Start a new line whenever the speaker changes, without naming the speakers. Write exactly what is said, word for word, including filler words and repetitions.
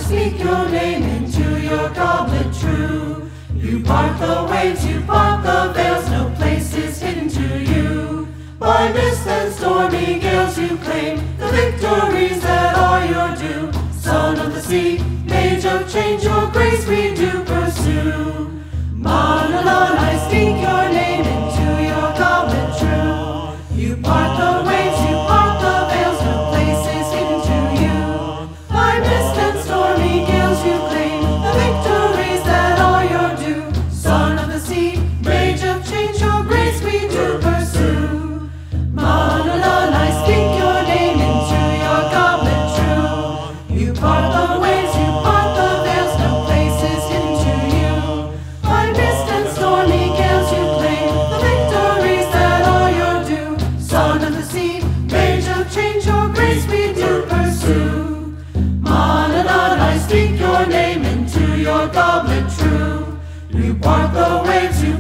speak your name into your goblet true. You part the waves, you part the veils, no place is hidden to you. By mist and stormy gales you claim the victories that are your due. Son of the sea, mage of change, your grace we do pursue. Manannan, I speak your name into your goblet true. You part the waves, you part the veils, no place is hidden to you. By mist and stormy gales you claim the victories that are your due. Son of the sea, mage of change, your grace we do pursue. Manannan, I speak your name into your goblet true. You part the waves, you part the veils, no place is hidden to you. By mist and stormy gales you claim the victories that are your due. Son of the sea, mage of change, your grace we do pursue. Manannan, I speak your name into your goblet true. You part the waves, you